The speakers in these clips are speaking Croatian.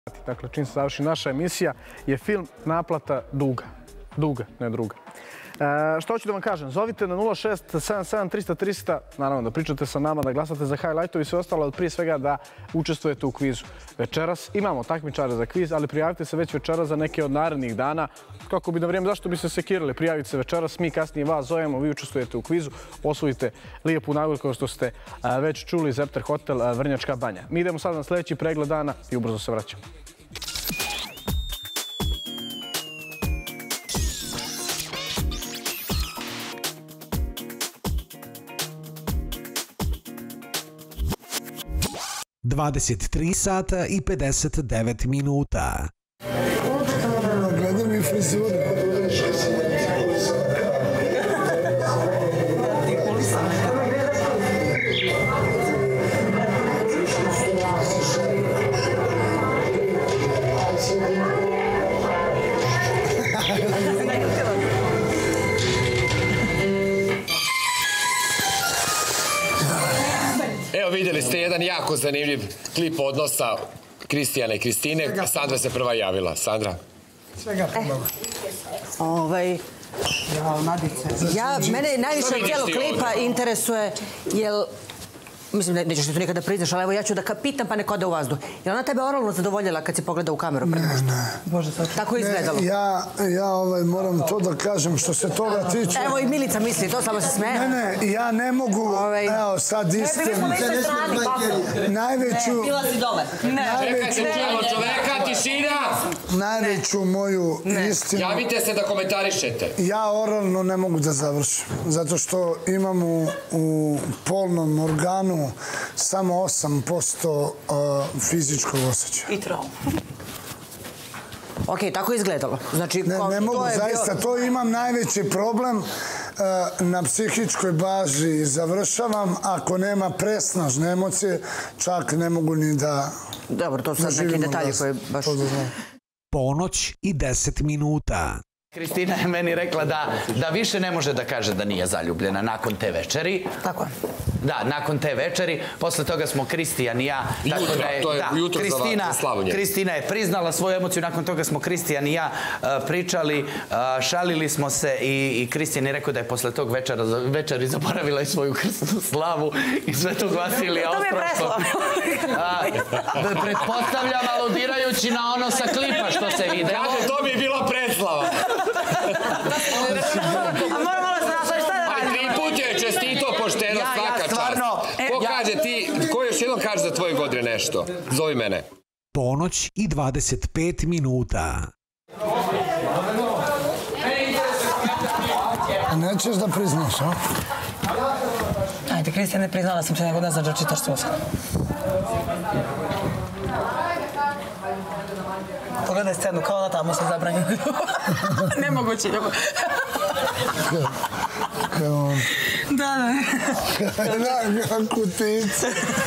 dakle, čim se završi naša emisija, je film Naplata duga. Duga, ne druga. Što hoću da vam kažem, zovite na 0677 naravno da pričate sa nama, da glasate za highlightove i sve ostalo, ali prije svega da učestvujete u kvizu. Večeras imamo takmičare za kviz, ali prijavite se već večeras za neke od narednih dana. Kako bi na vrijeme, zašto bi se sekirali? Prijavite se večeras, mi kasnije vas zovemo, vi učestvujete u kvizu, osvojite lijepu nagradu kao što ste već čuli, Zepter Hotel Vrnjačka Banja. Mi idemo sad na sljedeći pregled dana i ubrzo se vraćamo. Dvadeset sata i 59 minuta. Gledaj mi frizuru. Evo vidjeli ste jedan jako zanimljiv klip odnosa Kristijana i Kristine. Sandra se prva javila. Sandra? Svega prvo. Mene najviše od cijelog klipa interesuje, jel, mislim, nećeš ti to nikada priznaš, ali evo ja ću da pitam pa neko ode u vazduh. Je ona tebe oralno zadovoljila kad si pogledao u kameru? Ne. Tako je izgledalo. Ja moram to da kažem što se toga tiče. Evo i Milica misli, to samo se smeje. Ne, ja ne mogu, evo sad iskreno. Najveću... Bila si dole. Čekaj, čujemo čoveka, tišina! Najveću moju istinu... Javite se da komentarišete. Ja oralno ne mogu da završim, zato što imam u polnom organu samo 8% fizičkog osjećaja. I trauma. Ok, tako je izgledalo. Ne mogu, zaista, to imam najveći problem. Na psihičkoj bazi završavam, ako nema presnažne emocije, čak ne mogu ni da... Dobro, to su sad neki detalji koje baš... Ponoć i 10 minuta. Kristina je meni rekla da više ne može da kaže da nije zaljubljena nakon te večeri. Tako je. Da, nakon te večeri. Posle toga smo Kristijan i ja... To je jutro za slavu njega. Kristina je priznala svoju emociju. Nakon toga smo Kristijan i ja pričali, šalili smo se i Kristijan je rekao da je posle tog večeri zaboravila i svoju krstnu slavu i Svetog Vasilija Ostroškog. Pretpostavljam, aludirajući na ono sa klipa što se videlo. To mi je bila predslava. Ali 3 put je čestito, pošteno, svaka čast. Ko kaže ti, ko još jednom kaže za tvoje godine nešto? Zovi mene. Ponoć i 25 minuta. Nećeš da priznaš, a? Ajde, Kristijan, ne priznala sam se, nego ne znaš da čitaš susa. Pogledaj scenu, kao da tamo se zabranju. Nemoguće. Da. Kutica.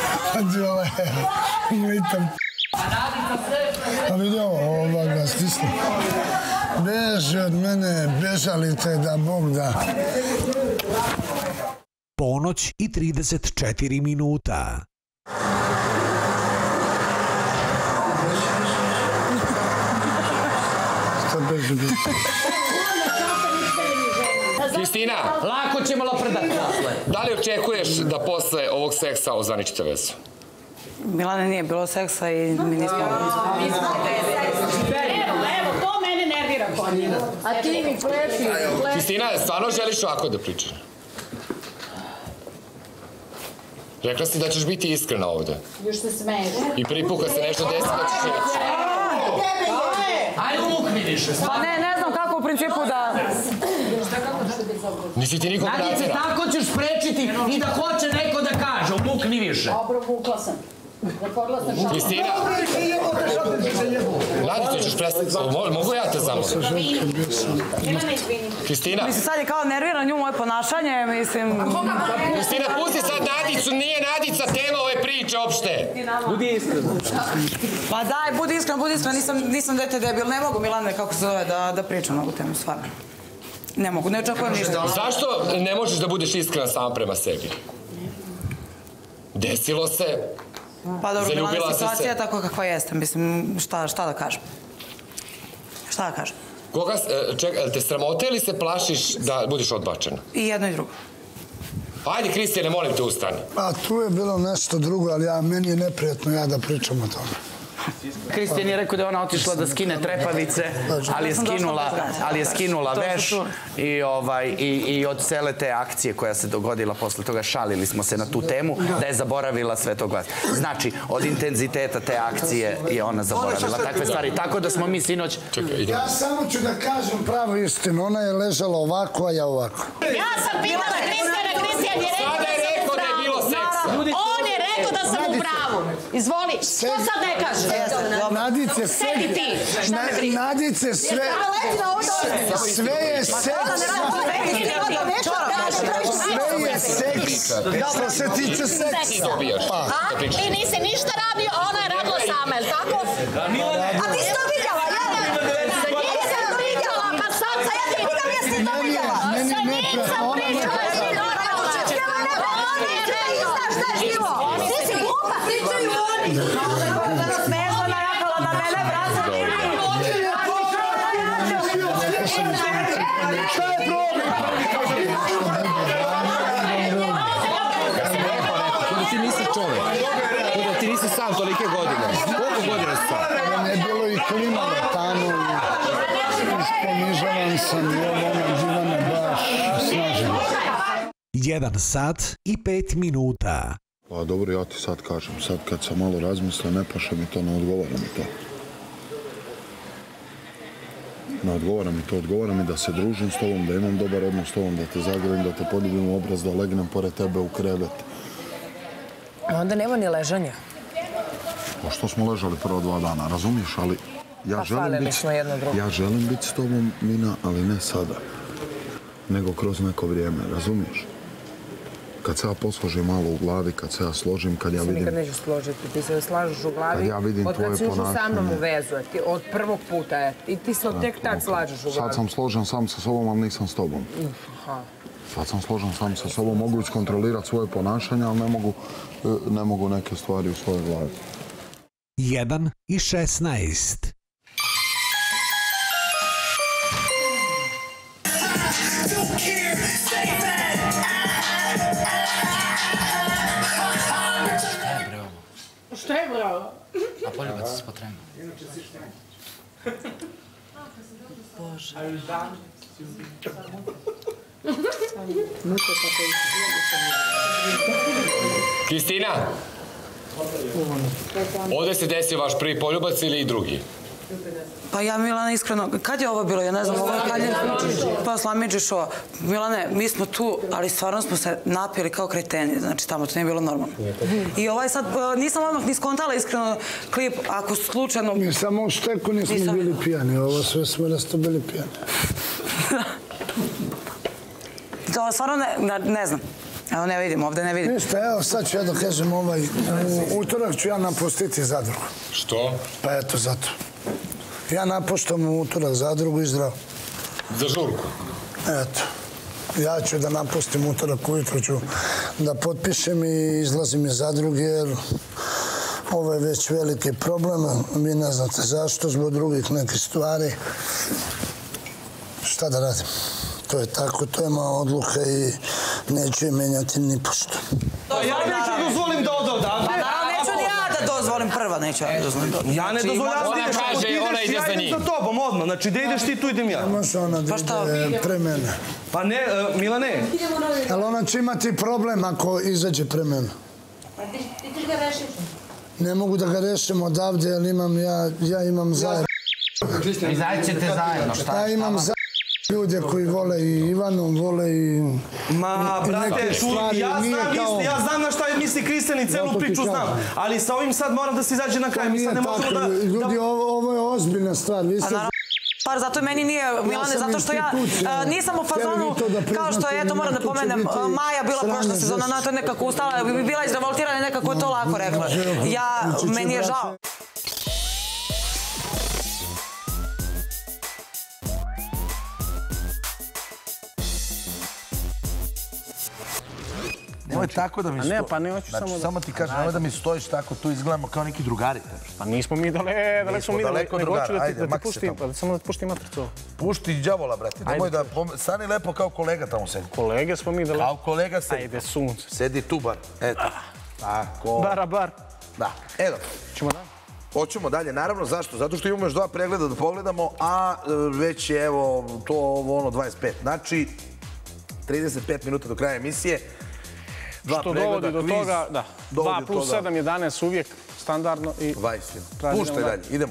A vidi ovo ga stisnu. Beži od mene, bežali te da Bog da. Ponoć i 34 minuta. Kristina, lako ćemo lapredati posle. Da li očekuješ da posle ovog seksa ozvaničite vezu? Milane, nije bilo seksa i mi nismo... Evo, to mene nervira kod njega. A ti mi pleši. Kristina, stvarno želiš ovako da pričaš? Rekla si da ćeš biti iskrena ovde. Još se smeješ. I prvi put kad se nešto desi da ćeš reći. Ajde, umukni više. Pa ne znam kako u principu da... Nisi ti nikom Nadice, nadzira. tako ćeš sprečiti i da hoće neko da kaže, umukni više. Dobro, vukla sam. Zatvorila sam šalu. Kristina! Nadice, ćeš prestati. Mogu ja te zamoliti? Kristina! Mislim, sad je kao nervira nju moje ponašanje, mislim... Kristina, pusti sad Nadicu, nije Nadica tema ove priče opšte. Budi iskreno. Pa daj, budi iskren, nisam dete debil, ne mogu Milane, kako se zove, da pričam na ovu temu, stvarno. Ne mogu, ne očekujem ništa. Zašto ne možeš da budeš iskren sama prema sebi? Desilo se, Pa dobro, bila situacija je tako kakva jeste. Mislim, šta da kažem? Šta da kažem? Koga, čekaj, te sramote ili se plašiš da budiš odbačena? I jedno i drugo. Ajde, Kristijane, molim te, ustani. Pa tu je bilo nešto drugo, ali meni je neprijatno da pričam o tome. Kristijan je rekao da je ona otišla da skine trepavice, ali je skinula veš i od cele te akcije koja se dogodila posle toga, šalili smo se na tu temu, da je zaboravila sve to glas. Znači, od intenziteta te akcije je ona zaboravila takve stvari. Tako da smo mi sinoć... Ja samo ću da kažem pravu istinu. Ona je ležala ovako, a ja ovako. Ja sam pitala Kristijana, Kristijan je rekao da je bilo seksa. On je rekao da sam u pravu. Izvoli, što sad ne kažeš? Nadice, Sedi ti, šta me briga? Nadice, sve je seks. Sve je seks. Što se tiče seksa. Ti nisi ništa radio, a ona je radila sama, je li tako? A ti si to vidjela, jel? Nisam to vidjela, pa sad sa ja ti vidim, jesi ti to vidjela? Sa nisam pričala, jesi ti ti si glupa, pričaju oni. Smešno najakala na mene, brate. Šta je problem? Kada ti nisi čovek, kada ti nisi sam tolike godine. Koliko godina si sam? Ne bilo i klimalo tamo i isponižavan sam i ovo divane baš snažilo. 1 sat i 5 minuta. Pa dobro, ja ti sad kažem, sad kad sam malo razmislio, ne paše mi to, ne odgovara mi to. Ne odgovara mi to, odgovara mi da se družim s tobom, da imam dobar odnos s tobom, da te zagrlim, da te poljubim u obraz, da legnem pored tebe u krevet. Onda nema ni ležanja. Pa što smo ležali prvo 2 dana, razumiješ, ali ja želim biti s tobom, Mina, ali ne sada, nego kroz neko vrijeme, razumiješ? Kad se ja posložim malo u glavi, kad se ja složim, kad ja vidim... Ti se nikad nećeš složiti, ti se slažeš u glavi. Kad ja vidim tvoje ponašanje... Od kad si ušao sa mnom u vezu, od prvog puta, i ti se tek tak slažeš u glavi. Sad sam složen sam sa sobom, ali nisam s tobom. Sad sam složen sam sa sobom, mogu iskontrolirati svoje ponašanje, ali ne mogu neke stvari u svojoj glavi. 1 i 16. Šta je bravo? A poljubac se potrema. Bože. Kristina, ovdje se desio vaš prvi poljubac ili i drugi? Pa ja, Milane, iskreno, kad je ovo bilo? Ja ne znam, ovo je kad je... Pa Slamidži šo. Milane, mi smo tu, ali stvarno smo se napili kao kreteni, znači tamo to nije bilo normalno. I ovaj sad, nisam odmah ni skontala iskreno klip, ako slučajno... Mi samo u šteku nismo bili pijani, ovo sve smo da ste bili pijani. To stvarno ne znam. Evo ne vidim, ovdje ne vidim. Ništa, evo sad ću ja da kažem u utorak ću ja napustiti zadrugu. Što? Pa eto, zato. Ja napuštam u utorak zadrugu i zdravo. Za žurku? Eto. Ja ću da napustim utorak, ujutro ću da potpišem i izlazim iz zadruge jer ovo je već veliki problem. Vi ne znate zašto, zbog drugih nekih stvari. Šta da radim? To je tako, to je moja odluka i neću je menjati ni pošto. Ja neću dozvolim da ode odavde. Pa naravno neću ni ja da dozvolim prva, neću ja dozvolim da odavde. Ja ne dozvoljam da ideš, ako ti ideš, ja idem za tobom odmah. Znači, da ideš ti, tu idem ja. Ne može ona da ide pre mene. Pa ne, Milane. Ali ona će imati problem ako izađe pre mene. Ti ćeš ga rešiš? Ne mogu da ga rešim odavde, jer ja imam zajedno. Izaći ćete zajedno, šta? Ja imam zajedno ljude koji vole i Ivanu, vole i neke stvari. Ja znam na šta misli Kristijan i celu priču znam. Ali sa ovim sad moram da se izađe na kraj. Mi sad ne možemo da... Ljudi, ovo je ozbiljna stvar. Pa zato meni nije, Milane, zato što ja nisam u fazonu, kao što je, eto moram da pomenem, Maja bila prošla sezona, ona je to nekako ustala, bi bila izrevoltirana i nekako je to lako rekla. Meni je žao. Nemoj tako da mi stojiš. A ne, pa ne hoću samo da... Samo ti kažem, nemoj da mi stojiš tako, tu izgledamo kao neki drugari. Pa nismo mi daleko smo mi daleko, nego hoću da ti puštim, samo da ti puštim matricu. Pušti đavola, brate. Nemoj da... Stani lepo kao kolega tamo sedi. Kolege smo mi daleko. Kao kolega sedi. Ajde, sunce. Sedi tu bar. Eto. Tako. Bar. Da. Edo. Ćemo dalje? Hoćemo dalje, naravno. Zašto? Zato što imamo još 2 pregleda da pogledamo, a već je, evo, to ono 25. Znači, 35 minuta do kraja emisije. Što dovodi do toga, da. 2 plus 7, 11 uvijek, standardno i... 20. Puštaj dalje, idemo.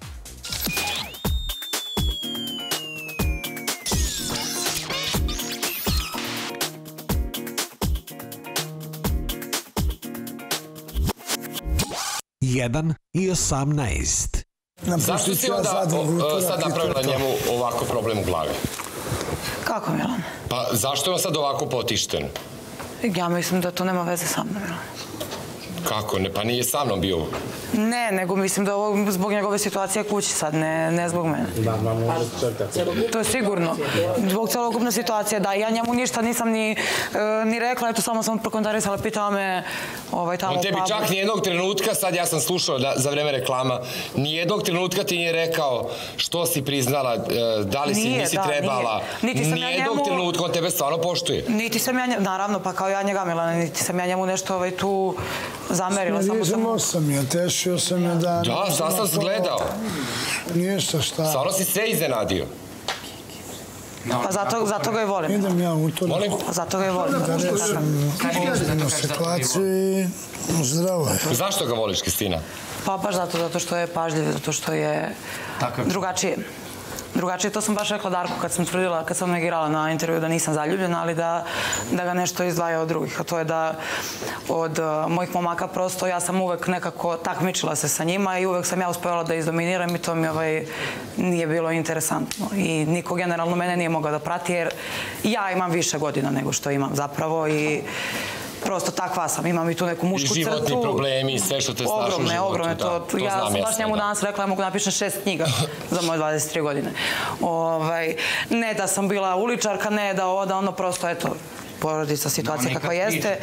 Jedan i 18. Zašto si onda sad napravila njemu ovako problem u glavi? Kako, Milan? Pa zašto je on sad ovako potišten? Ja mislim da to nema veze sa mnom, Milan. Kako? Pa nije sa mnom bio. Ne, nego mislim da je ovo zbog njegove situacije kući sad, ne zbog mene. Da, može čekati. To je sigurno. Zbog celokupne situacije, da. Ja njemu ništa nisam ni rekla, eto samo sam prokomentarisala, pitala me tamo... On tebi čak nijednog trenutka, sad ja sam slušao za vreme reklama, nijednog trenutka ti nije rekao što si priznala, da li si nisi trebala. Nijednog trenutka, on tebe stvarno poštuje. Niti sam ja, naravno, pa kao ja njega, Milana, niti sam ja njemu nešto tu zamerila. Smirizamo sam je, tešio sam je da... Da, sad sam gledao. Ništa, šta? Stvarno si sve iznenadio. Pa zato ga i volim. Idem ja u to. Molim? Zato ga i volim. Da rešim ozbiljnu situaciju i zdravo je. Zašto ga voliš, Kristina? Pa baš zato što je pažljiv, zato što je drugačije. Drugačije, to sam baš rekla Darku kad sam tvrdila, kad sam negirala na intervju da nisam zaljubljena, ali da ga nešto izdvaja od drugih. A to je da od mojih momaka prosto ja sam uvek nekako takmičila se sa njima i uvek sam ja uspjela da izdominiram i to mi nije bilo interesantno. I niko generalno mene nije mogao da prati jer ja imam više godina nego što imam zapravo i prosto takva sam, imam i tu neku mušku crtu. I životni problemi, sve što te snaš u životu. Ogromne. Ja sam baš njemu danas rekla, ja mogu napišem 6 knjiga za moje 23 godine. Ne da sam bila uličarka, ne da ono prosto, eto, porodica, situacija kakva jeste.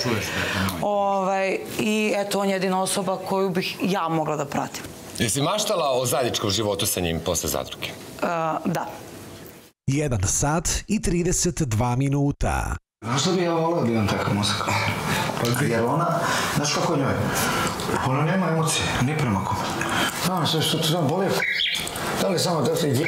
I eto, on je jedina osoba koju bih ja mogla da pratim. Jesi maštala o zajedničkom životu sa njim posle zadruge? Da. 1 sat i 32 minuta. Zašto bi ja volao da imam takav mozak? Jer ona, znaš kako njoj? Ona nema emocije, ni prema kome. Znam sve što ti znam boli. Da li samo da ti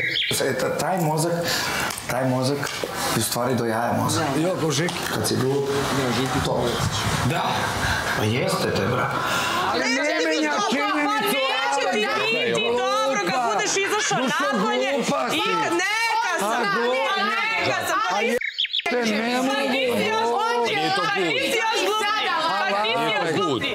taj mozak je u stvari do jaja mozak. Jo, ko Žiki. Kad si glup, to. Da. Pa jeste te, bra. Ali ne menja činjenicu. Pa neće ti biti dobro kad budeš izašao napolje i neka sam. Ne mogu. Nije to put. Nisi još gluplji.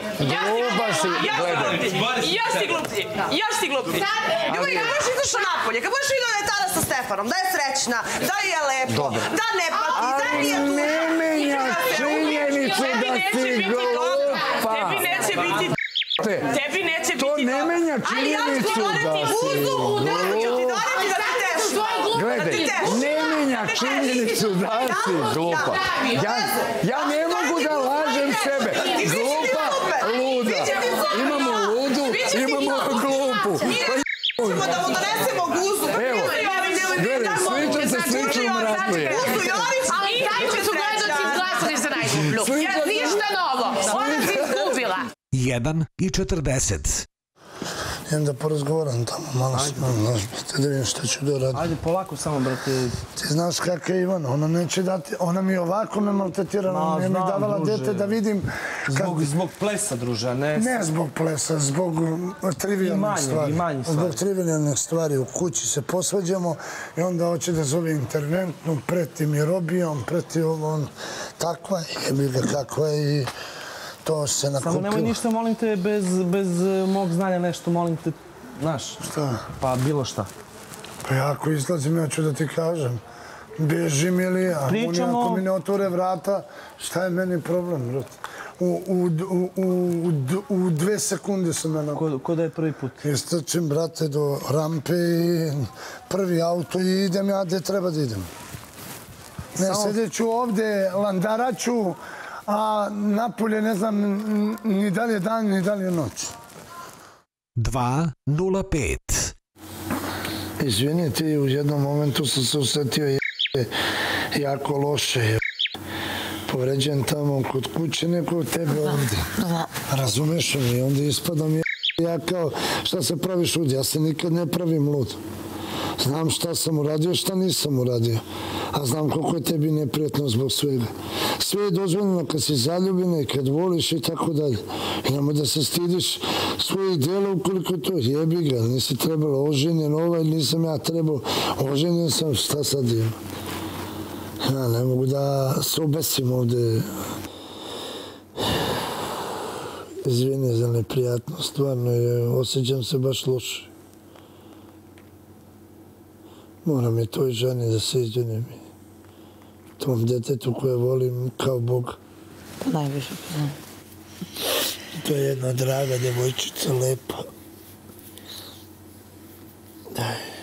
Još si gluplji. Ljubi, kad budeš izašao napolje, kad budeš vidio da je tada sa Stefanom, da je srećna, da je lepo, da ne pati, da nije tu. Ne menja činjenicu da si glupa. Tebi neće biti Tebi neće biti to ne menja činjenicu da si glupa. Gledaj, ne menja činjenicu da si glupa. Ja ne mogu da lažem sebe. Glupa, luda. Imamo ludu, imamo glupu. Ćemo da mu donesemo guzu. Evo, gledaj, slično mratuje. Ali taj su gledaci izglasali za najgluplju. Ništa novo. Ona si izgubila. 1 i 40. Idem da porazgovaram tamo, malo znaš, da vidim što ću da radim. Ajde, polako samo, brate. Ti znaš kakav je Ivana, ona neće dati, ona mi ovako me maltretirala, nije mi davala dete da vidim... Zbog plesa, druže, a ne... Ne zbog plesa, zbog trivialnih stvari. Zbog trivialnih stvari. U kući se posvađamo i onda hoće da zove interventnu, preti mi robijom, preti ovom, takva je, bi ga kakva je i... To se nakupilo. Samo nemoj ništa, molim te, bez mog znanja nešto, molim te, znaš. Šta? Pa bilo šta. Pa ja ako izlazim, ja ću da ti kažem. Bežim ili ja. Pričamo... Ako mi ne otvore vrata, šta je meni problem, brate? U 2 sekunde sam me nakupio. Ko da je prvi put? Istrčim, brate, do rampe i prvi auto i idem ja gde treba da idem. Ne, sedeću ovde, landaraću, a napolje ne znam ni da li je dan, ni da li je noć. 2:05. Izvini ti, u jednom momentu sam se osjetio jako loše. Povređen tamo kod kuće, neko od tebe ovdje. Razumeš mi? Onda ispadam ja kao, šta se praviš lud? Ja se nikad ne pravim lud. Znam šta sam uradio, šta nisam uradio. A znam koliko je tebi neprijatno zbog svega. Sve je dozvoljeno kad si zaljubljena i kad voliš i tako dalje. I nemoj da se stidiš svojih djela ukoliko to jebi ga. Nisi trebalo oženjen ovaj, nisam ja trebao. Oženjen sam, šta sad ima? Ja ne mogu da se obesim ovdje. Izvini za neprijatnost, stvarno osjećam se baš loše. Moram i toj ženi da se izvinim. Tom djetetu koje volim kao Boga. Najviše. To je jedna draga djevojčica, lepa. Daj.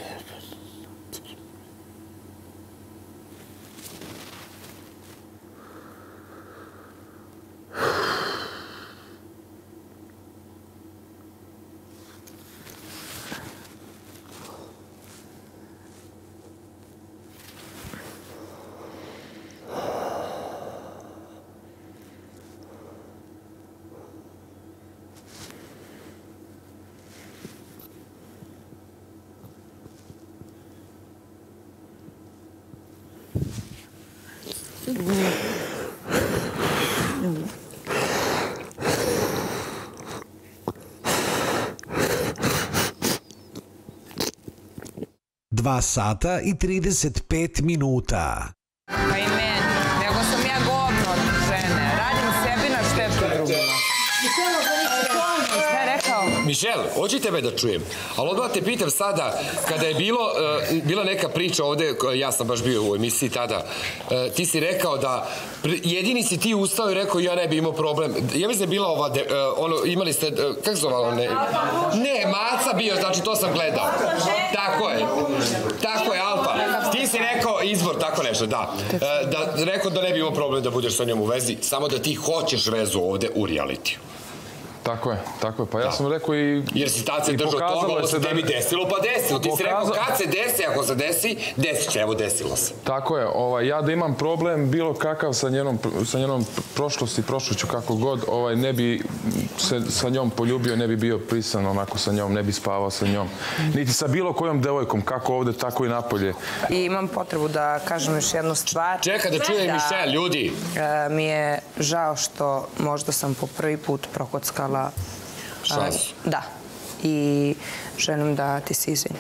Dva sata i 35 minuta. Pa i meni, nego sam ja govno od žene. Radim sebi na štetu drugima. Šta je rekao? Mišel, hoću tebe da čujem, ali odmah te pitam sada, kada je bila neka priča ovde, ja sam baš bio u emisiji tada, ti si rekao da jedini si ti ustao i rekao ja ne bi imao problem. Ja mislim da je bila ova, imali ste, kako se zovalo? Ne, Maca bio, znači to sam gledao. Tako je, Alfa. Ti si rekao izbor, tako nešto, da. Rekao da ne bi imao problem da budeš sa njom u vezi, samo da ti hoćeš vezu ovde u realitiju. Tako je. Pa ja sam rekao i... Jer si tad se držao toga, ovo se tebi desilo, pa desilo. Ti si rekao kad se desi, ako se desi, desit će, evo desilo se. Tako je. Ja da imam problem bilo kakav sa njenom prošlošću, kako god, ne bi se sa njom poljubio, ne bi bio prisan onako sa njom, ne bi spavao sa njom. Niti sa bilo kojom devojkom, kako ovde, tako i napolje. I imam potrebu da kažem još jednu stvar. Čeka da čuje Mišel, ljudi. Mi je žao što možda sam po prvi put prokockala šansu. Da. I želim da ti se izvinim.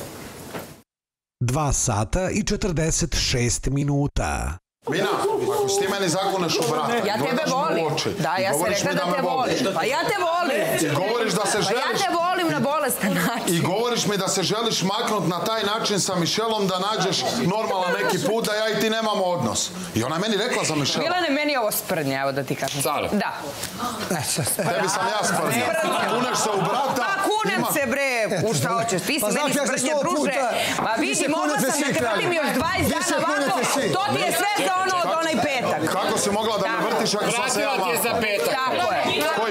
2 sata i 46 minuta. Mina, ako si ti meni zakuneš u brata, ja tebe volim. Da, ja sam rekla da te volim. Pa ja te volim. I govoriš da se želiš... Pa ja te volim na bolestan način. I govoriš mi da se želiš maknut na taj način sa Mišelom, da nađeš normalan neki put, da ja i ti nemamo odnos. I ona je meni rekla za Mišela. Milane, meni je ovo sprdnja, evo da ti kažem. Stvarno? Da. Tebi sam ja sprdnja. Kuneš se u brata. Pa kunem se, bre. U šta hoćeš? Ti si meni sprdnje, druže. Pa vidi, mogla sam da te vrtim još 20 dana ovako. To ti je sve za ono od onaj petak. Kako si mogla da me vrtiš ako sam se ja vama? Vratila ti je za petak. Tako je. Ko